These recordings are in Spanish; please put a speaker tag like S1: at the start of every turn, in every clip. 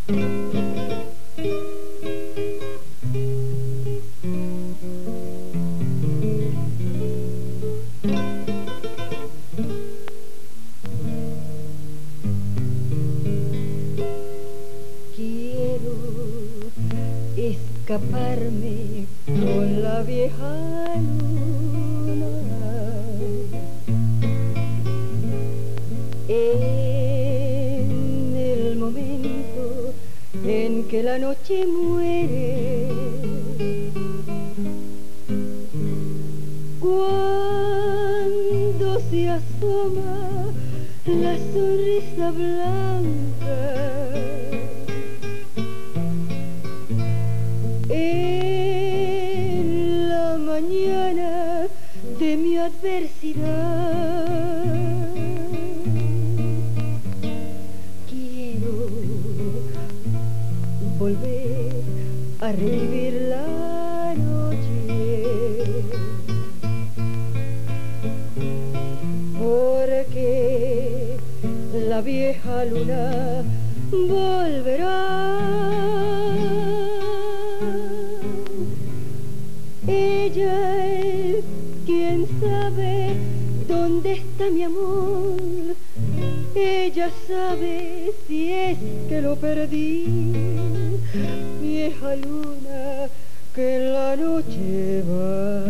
S1: Quiero escaparme con la vieja luna en el momento en que la noche muere, cuando se asoma la sonrisa blanca en la mañana de mi adversidad. Quiero volver a revivir la noche, porque la vieja luna volverá. Ella es quien sabe dónde está mi amor. Ella sabe si es que lo perdí. Vieja luna que en la noche va.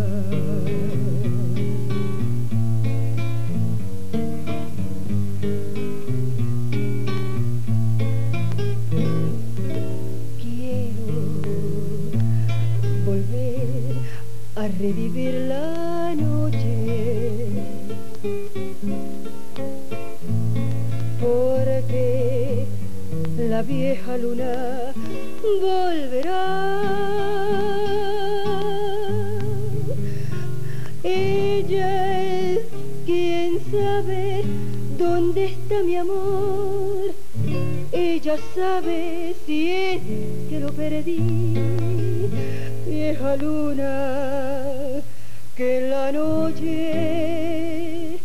S1: A revivir la noche, porque la vieja luna volverá. Ella es quien sabe dónde está mi amor. Ella sabe si es que lo perdí. Vieja luna que en la noche